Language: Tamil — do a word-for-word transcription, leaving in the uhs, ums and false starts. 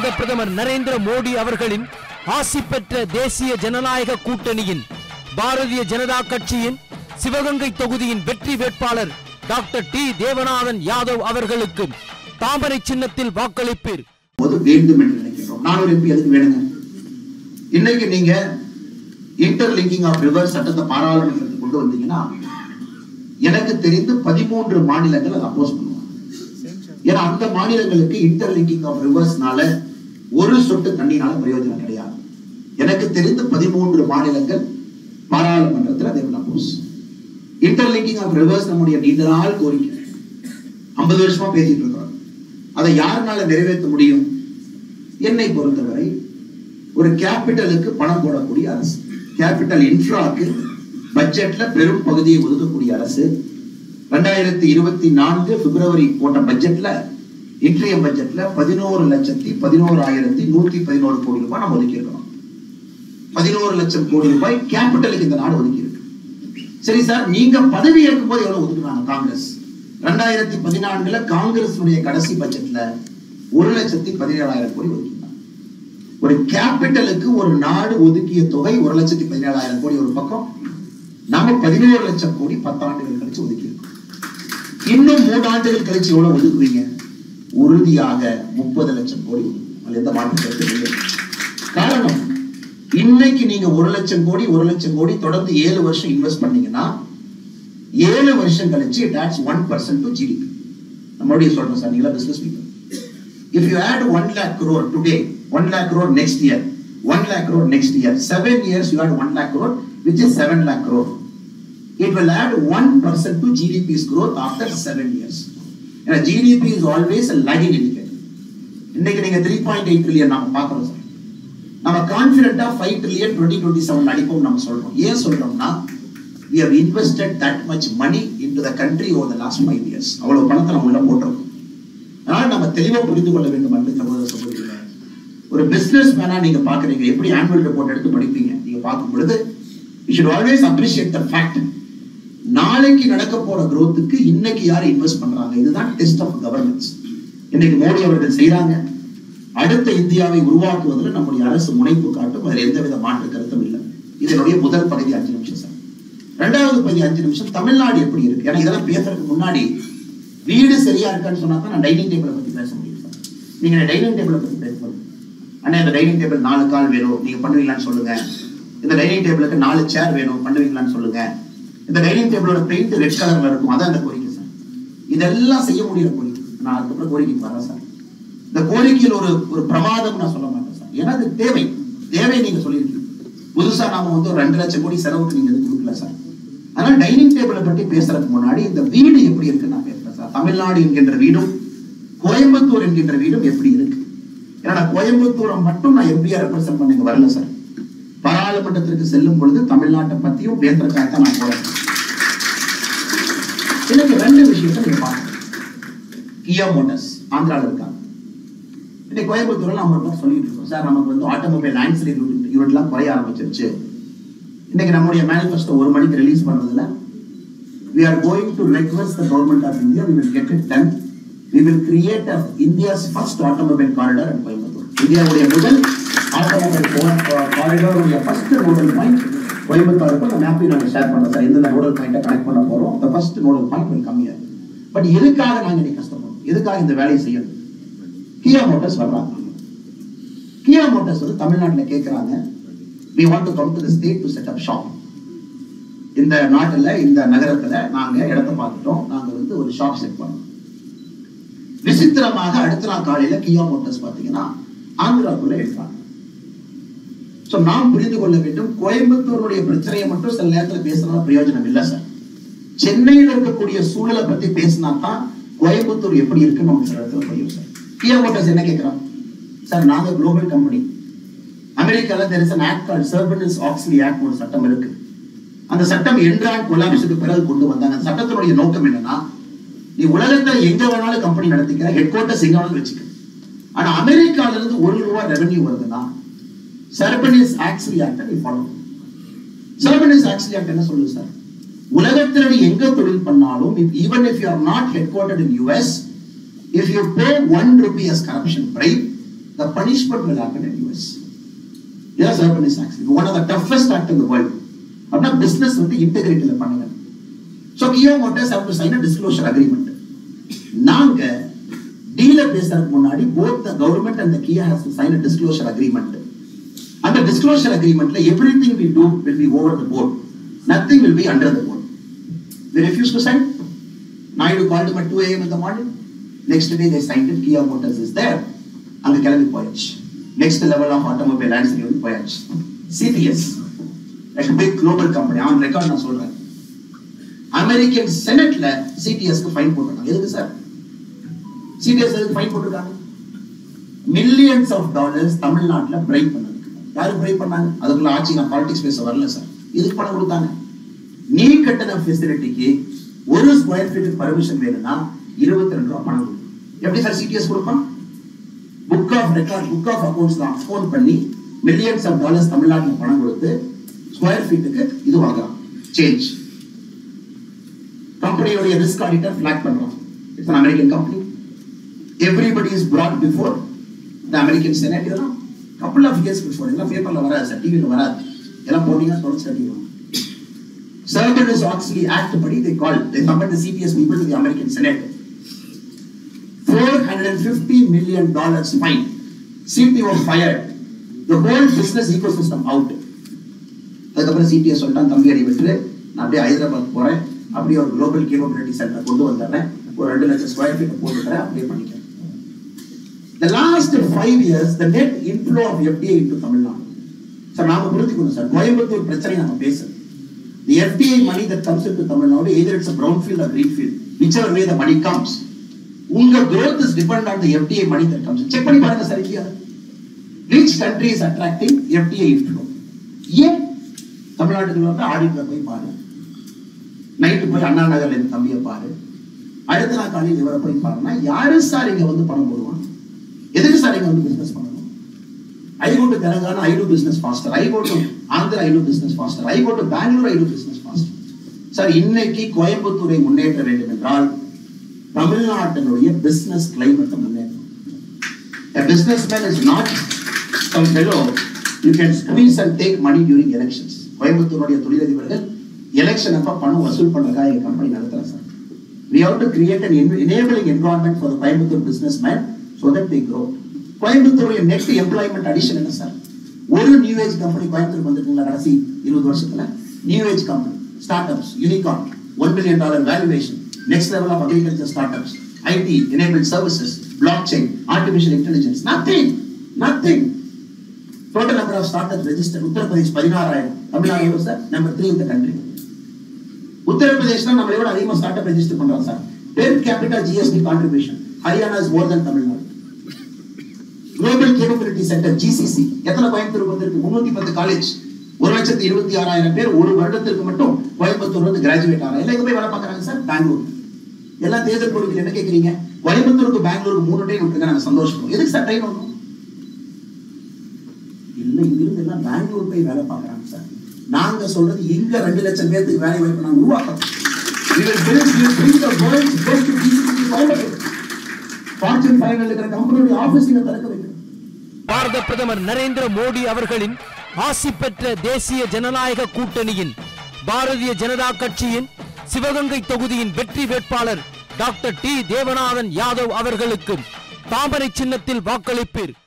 பாரத பிரதமர் நரேந்திர மோடி அவர்களின் ஆசி பெற்ற தேசிய ஜனநாயக கூட்டணியின் பாரதிய ஜனதா கட்சியின் சிவகங்கை தொகுதியின் வெற்றி வேட்பாளர் டாக்டர் டி தேவநாதன் யாதவ் அவர்களுக்கு தாமரை சின்னத்தில் வாக்களிப்பீர். வேண்டும் என்று நினைக்கிறோம். நானூறு எம்பி அதுக்கு வேணுங்க. இன்னைக்கு நீங்க இன்டர்லிங்கிங் ஆஃப் ரிவர்ஸ் சட்டத்தை பாராளுமன்றத்துக்கு கொண்டு வந்தீங்கன்னா எனக்கு தெரிந்து பதிமூன்று மாநிலங்கள் அதை அப்போஸ் பண்ணுவாங்க. ஏன்னா அந்த மாநிலங்களுக்கு இன்டர்லிங்கிங் ஆஃப் ரிவர்ஸ்னால ஒரு சொட்டு தண்ணினால பிரயோஜனம் கிடையாது. எனக்கு தெரிந்து பதிமூன்று மாநிலங்கள் பாராளுமன்றத்தில் அதை அப்போஸ். இன்டர்லிங்கிங் ஆஃப் ரிவர்ஸ் நம்முடைய நீண்ட நாள் கோரிக்கை, ஐம்பது வருஷமா பேசிட்டு இருக்கிறோம். அதை யாருனால நிறைவேற்ற முடியும்? என்னை பொறுத்தவரை ஒரு கேபிட்டலுக்கு பணம் போடக்கூடிய அரசு, கேபிட்டல் இன்ஃப்ராக்கு பட்ஜெட்ல பெரும் பகுதியை ஒதுக்கக்கூடிய அரசு. ரெண்டாயிரத்தி இருபத்தி நான்கு பிப்ரவரி போட்ட பட்ஜெட்ல, இன்றைய பட்ஜெட்ல பதினோரு லட்சத்தி பதினோரு ஆயிரத்தி நூத்தி பதினோரு கோடி ரூபாய் நம்ம ஒதுக்கி இருக்கோம். பதினோரு லட்சம் கோடி ரூபாய் கேபிட்டலுக்கு இந்த நாடு ஒதுக்கி இருக்கு. சரி சார், நீங்க பதவி ஏற்கும் போது எவ்வளவு ஒதுக்குறாங்க காங்கிரஸ்? ரெண்டாயிரத்தி பதினான்குல காங்கிரஸ் கடைசி பட்ஜெட்ல ஒரு லட்சத்தி பதினேழாயிரம் கோடி ஒதுக்கினாங்க. ஒரு கேபிட்டலுக்கு ஒரு நாடு ஒதுக்கிய தொகை ஒரு லட்சத்தி பதினேழாயிரம் கோடி ஒரு பக்கம், நாம பதினோரு லட்சம் கோடி பத்தாண்டுகள் கழிச்சு ஒதுக்கி இருக்கோம். இன்னும் மூன்று ஆண்டுகள் கழிச்சு எவ்வளவு ஒதுக்குவீங்க? உறுதியாக முப்பது லட்சம் கோடி. எந்த மாற்றம் இல்லை. காரணம், இன்னைக்கு நீங்க ஒரு லட்சம் கோடி ஒரு லட்சம் கோடி தொடர்ந்து ஏழு வருஷம் இன்வெஸ்ட் பண்ணீங்கன்னா ஏழு வருஷம் கழிச்சு it adds one percent to G D P. நம்மளுடைய சொல்றோம் சார், நீங்களா business people. If you add one lakh crore today, one lakh crore next year, one lakh crore next year, seven years you add one lakh crore, which is seven lakh crore. It will add one percent to G D P's growth after seven years. And G D P is always a lagging indicator. இன்னைக்கு நீங்க three point eight trillion நாம பார்க்கிறோம் சார். நம்ம கான்ஃபிடென்ட்டா five trillion twenty twenty-seven அடிப்போம் நம்ம சொல்றோம். ஏன் சொல்றோம்னா we have invested that much money into the country over the last five years. அவ்வளவு பணத்தை நம்ம உள்ள போட்டுறோம். அதனால நம்ம தெளிவா புரிந்து கொள்ள வேண்டும் அன்பு சகோதர சகோதரிகளே. ஒரு பிசினஸ் மேனா நீங்க பாக்குறீங்க, எப்படி ஆனுவல் ரிப்போர்ட் எடுத்து படிப்பீங்க? நீங்க பார்க்கும் பொழுது you should always appreciate the fact, நாளைக்கு நடக்க போற growthக்கு இன்னைக்கு யார் இன்வெஸ்ட் பண்றாங்க? இதுதான் டெஸ்ட் ஆஃப் கவர்னன்ஸ். இன்னைக்கு மோடி அவர்கள் செய்யறாங்க. அடுத்த இந்தியாவை உருவாக்குவதில் நம்முடைய அரசு முனைப்பு காட்டும். அதில் எந்தவித மாற்று கருத்தும் இல்லை. இதனுடைய முதல் பகுதி அஞ்சு நிமிஷம் சார். ரெண்டாவது பகுதி அஞ்சு நிமிஷம் தமிழ்நாடு எப்படி இருக்கு. ஏன்னா இதெல்லாம் பேசுறதுக்கு முன்னாடி வீடு சரியா இருக்கான்னு சொன்னா தான் நான் டைனிங் டேபிளை பத்தி பேச முடியும் சார். நீங்க டைனிங் டேபிளை பத்தி பேசணும். ஆனா இந்த டைனிங் டேபிள் நாலு கால் வேணும், நீங்க பண்ணுவீங்களான்னு சொல்லுங்க. இந்த டைனிங் டேபிளுக்கு நாலு சேர் வேணும், பண்ணுவீங்களான்னு சொல்லுங்க. இந்த டைனிங் டேபிளோட பெயிண்ட் ரெட் கலர்ல இருக்கும், அதான் அந்த கோரிக்கை சார். இதெல்லாம் செய்ய முடியல கோரிக்கை. நான் அதுக்கப்புறம் கோரிக்கைக்கு வரேன் சார். இந்த கோரிக்கையில் ஒரு ஒரு பிரமாதம் நான் சொல்ல மாட்டேன் சார். ஏன்னா அது தேவை தேவை நீங்க சொல்லியிருக்கீங்க. புதுசா நாம வந்து ஒரு ரெண்டு லட்சம் கோடி செலவுக்கு நீங்க எதுவும் கொடுக்கல சார். அதனால டைனிங் டேபிளை பற்றி பேசுறதுக்கு முன்னாடி இந்த வீடு எப்படி இருக்குன்னு நான் பேசுறேன் சார். தமிழ்நாடு என்கின்ற வீடும் கோயம்புத்தூர் என்கின்ற வீடும் எப்படி இருக்கு? ஏன்னா கோயம்புத்தூரை மட்டும் நான் எம்பியா ரெப்ரசென்ட் பண்ண வரல சார். பாராளுமன்றத்திற்கு செல்லும் பொழுது தமிழ்நாட்டை பத்தியும் பேசுறதுக்காக நான் போறேன். எனக்கு ரெண்டு விஷயத்தை நீங்க பாருங்க. கியா மோட்டார்ஸ் ஆந்திராவில் இருக்காங்க. இன்னைக்கு கோயம்புத்தூர்ல நம்ம சொல்லிட்டு இருக்கோம் சார், நமக்கு வந்து ஆட்டோமொபைல் ஆன்சிலரி யூனிட்லாம் குறைய ஆரம்பிச்சிருச்சு. இன்னைக்கு நம்முடைய மேனிஃபெஸ்டோ ஒரு மணிக்கு ரிலீஸ் பண்றதுல we are going to request the government of India, we will get it done. We will create a India's first automobile corridor in Coimbatore. இந்தியாவுடைய முதல் ஆட்டோமொபைல் காரிடார் உடைய ஃபர்ஸ்ட் நோடல் பாயிண்ட் கோயம்புத்தூருக்கு அந்த மேப்பை நாங்கள் ஷேர் பண்ணோம் சார். இந்த நோடல் பாயிண்டை கனெக்ட் பண்ண போறோம். the first nodal point will come here. But எதுக்காக நாங்க இன்னைக்கு கஷ்டப்படுறோம்? எதுக்காக இந்த வேலையை செய்யணும்? கியா மோட்டார்ஸ் வர்றாங்க. கியா மோட்டார்ஸ் வந்து தமிழ்நாட்டில் கேட்கிறாங்க, we want to come to the state to set up shop. இந்த நாட்டுல இந்த நகரத்துல நாங்க இடத்தை பார்த்துட்டோம், நாங்க வந்து ஒரு ஷாப் செட் பண்ணோம். விசித்திரமாக அடுத்த நாள் காலையில கியா மோட்டார்ஸ் பாத்தீங்கன்னா ஆந்திராக்குள்ள எடுத்தாங்க. சோ நாம் புரிந்து கொள்ள வேண்டும், கோயம்புத்தூருடைய பிரச்சனையை மட்டும் சில நேரத்தில் பேசினா பிரயோஜனம் இல்லை சார். சென்னையில் இருக்கக்கூடிய சூழலை பத்தி பேசினா தான் கோயம்புத்தூர் எப்படி இருக்குன்னு நமக்கு சில இடத்துல புரியும் சார். கியா மோட்டார்ஸ் என்ன கேட்கிறான் சார், நாங்க குளோபல் கம்பெனி. அமெரிக்கால there is an act called Sarbanes-Oxley Act, ஒரு சட்டம் இருக்கு. அந்த சட்டம் என்ரான் கொலாப்ஸுக்கு பிறகு கொண்டு வந்தாங்க. அந்த சட்டத்தினுடைய நோக்கம் என்னன்னா, நீ உலகத்துல எங்க வேணாலும் கம்பெனி நடத்திக்கிற, ஹெட் குவார்ட்டர்ஸ் எங்க வேணாலும் வச்சுக்க. ஆனா அமெரிக்கால இருந்து ஒரு ரூபாய் ரெவென்யூ வருதுன்னா Sarbanes-Oxley Act நீ ஃபாலோ. Sarbanes-Oxley Act என்ன சொல்லுது சார்? உலகத்துல நீ எங்க தொழில் பண்ணாலும், even if you are not headquartered in U S, if you pay one rupee as corruption bribe, the punishment will happen in U S. Yes, urbanist acts. One of the toughest act in the world. Apna business வந்து integrate ல பண்ணுங்க. So Kia Motors have to sign a disclosure agreement. நாங்க dealer பேசறதுக்கு முன்னாடி both the government and the Kia has to sign a disclosure agreement. And the disclosure agreement la everything we do will be over the board. Nothing will be under the board. They refused to sign. Naidu called them at two A M in the morning. Next day they signed it. Kia Motors is there. And the Kelly Poyach. Next level of automobile engineering Poyach. C T S. Like a big global company. On record na solra. American Senate la C T S ku fine போட்டுருக்காங்க. எதுக்கு சார்? C T S எதுக்கு fine போட்டுருக்காங்க? Millions of dollars தமிழ்நாட்டுல bribe பண்ணாங்க. யாரு bribe பண்ணாங்க? அதுக்குள்ள ஆட்சி நான் பாலிடிக்ஸ் பேச வரல சார். இதுக்கு பணம் கொடுத்தாங்க. நீ கட்டண ஃபெசிலிட்டிக்கு ஒரு ஸ்கொயர் ஃபீட் பர்மிஷன் வேணும்னா இருபத்தி ரெண்டு ரூபாய் பணம் கொடுக்கணும். எப்படி சார் C T S கொடுப்பான்? Book of record book of accounts தான் ஃபோன் பண்ணி மில்லியன்ஸ் ஆஃப் டாலர்ஸ் தமிழ்நாட்டில் பணம் கொடுத்து ஸ்கொயர் ஃபீட்டுக்கு இது வாங்கலாம் சேஞ்ச். கம்பெனியோட ரிஸ்க் ஆடிட்டர் ஃபிளாக் பண்றோம். It's an American company. Everybody is brought before the American Senate. இதெல்லாம் couple of years before. இதெல்லாம் பேப்பர்ல வராது சார், டிவில வராது. இதெல்லாம் போட்டீங்கன்னா தொடர்ச்சி கட்டிடுவாங்க. Sarbanes-Oxley Act படி they called, they summoned the C T S people to the American Senate. four hundred fifty million dollars fine. C T O fired. The whole business ecosystem out. அதுக்கப்புறம் C T S சொல்லிட்டான், தம்பி அடி விட்டு நான் அப்படியே ஹைதராபாத் போறேன், அப்படியே ஒரு குளோபல் கேப்பபிலிட்டி சென்டர் கொண்டு வந்துடுறேன், ஒரு ரெண்டு லட்சம் ஸ்கொயர் ஃபீட் போட்டுக்கிறேன், அப்படியே பண்ணிக்கிறேன். The last five years, the net inflow of F D I into Tamil Nadu. சார் நாம புரிஞ்சுக்கணும் சார், கோயம்புத்தூர் பிரச்சனை நம்ம பேசுறோம். The F D I money that comes into Tamil Nadu, either it's a brownfield or greenfield, whichever way the money comes, unga growth is dependent on the F D I money that comes. Check பண்ணி பாருங்க சார் India. Which country is attracting F D I inflow? ஏன் தமிழ்நாட்டுக்குள்ள வந்து ஆடிட்ல போய் பாரு, நைட்டு போய் அண்ணா நகர்ல இருந்து தம்பியை பாரு, அடுத்த நாள் காலையில் இவரை போய் பாருன்னா யாரு சார் இங்க வந்து பணம் போடுவான்? எதுக்கு சார் இங்க வந்து பிசினஸ் பண்ணணும்? I go to Telangana, I do business faster. I go to Andhra, I do business faster. I go to Bangalore, I do business faster. சார் இன்னைக்கு கோயம்புத்தூரை முன்னேற்ற வேண்டும் என்றால் தமிழ்நாட்டினுடைய பிசினஸ் கிளைமேட் முன்னேற்றம். A businessman is not some fellow you can squeeze and take money during elections. கோயம்புத்தூருடைய தொழிலதிபர்கள் எலெக்ஷன் அப்ப பணம் வசூல் பண்றதுக்காக எங்க கம்பெனி நடத்துறோம் சார். We have to create an enabling environment for the Coimbatore businessmen so that they grow. கோயம்புத்தூருடைய நெட் எம்ப்ளாய்மெண்ட் அடிஷன் என்ன சார்? ஒரு நியூ ஏஜ் கம்பெனி கோயம்புத்தூர் வந்துருக்குங்களா கடைசி இருபது வருஷத்துல? New age company, start ups, unicorn, one billion dollar valuation, next level of agriculture start ups, IT enabled services, block chain, artificial intelligence, nothing nothing. Total number of start ups register Uttar Pradesh பதினாறாயிரம், தமிழ்நாடு எவ்வளவு சார்? நம்பர் த்ரீ இந்த கண்ட்ரி. உத்தரப்பிரதேஷ் தான் நம்மளை விட அதிகமாக ஸ்டார்ட் அப் ரெஜிஸ்டர் பண்றோம் சார். Per capital G S T contribution Haryana is more than Tamil Nadu. Global capability centre G C C எத்தனை கோயம்புத்தூருக்கு வந்திருக்கு? முன்னூத்தி பத்து காலேஜ், ஒரு லட்சத்தி இருபத்தி ஆறாயிரம் பேர் ஒரு வருடத்திற்கு மட்டும் கோயம்புத்தூர் வந்து கிராஜுவேட் ஆகிறாங்க. எல்லாம் எங்க போய் வேலை பார்க்கறாங்க சார்? பெங்களூர். எல்லாம் தேர்தல் பொறுப்பில் என்ன கேட்கறீங்க? கோயம்புத்தூருக்கு பெங்களூருக்கு மூணு ட்ரெயின் விட்டுருங்க, நாங்க சந்தோஷப்படும். எதுக்கு சார் ட்ரெயின் வரணும்? இல்ல இங்கிருந்து எல்லாம் பெங்களூர் போய் வேலை பார்க்கறாங்க சார். நாங்க சொல்றது எங்க ரெண்டு லட்சம் பேருக்கு வேலை வாய்ப்பு நாங்க உருவாக்குறோம். We will build, we will bring the world's best G C C Coimbatore. Fortune five hundred இருக்கிற கம்பெனியோட ஆபீஸ் இங்க திறக்க வைக்கிறோம். பாரத பிரதமர் நரேந்திர மோடி அவர்களின் ஆசி பெற்ற தேசிய ஜனநாயக கூட்டணியின் பாரதிய ஜனதா கட்சியின் சிவகங்கை தொகுதியின் வெற்றி வேட்பாளர் டாக்டர் டி தேவநாதன் யாதவ் அவர்களுக்கு தாமரை சின்னத்தில் வாக்களிப்பீர்.